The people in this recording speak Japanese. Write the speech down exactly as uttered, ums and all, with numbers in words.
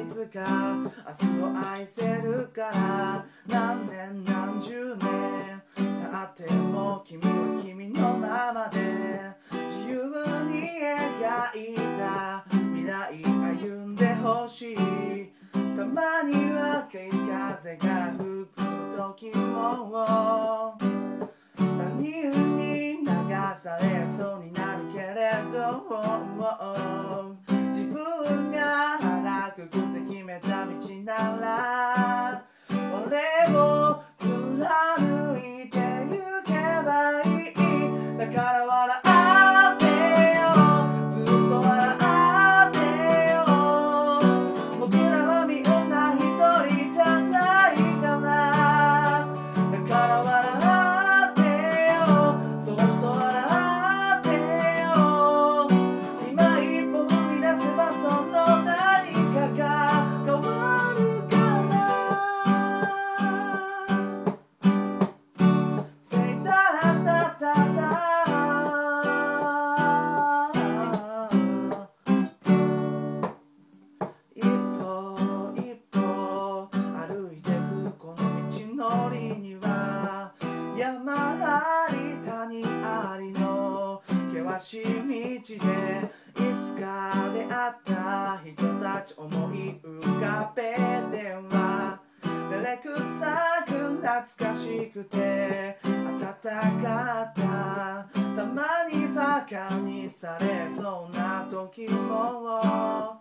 つか明日を愛せるから何年何十年経っても君は君のままで自由に描いた未来歩んでほしいたまには風が吹く時も他人に流されそうになるけれど自分が腹くくって決めた道なら俺を貫いてゆけばいいだから笑ってよずっと笑ってよ僕らはみんな一人じゃないからだから笑ってよそっと笑ってよ今一歩踏み出せばその何かが変わるからSay da da da da da一歩一歩歩いてくこの道のりには山あり谷ありの険しい道でいつか出会った人たち思い浮かべては照れくさく懐かしくて温かったたまにバカにされそうな時も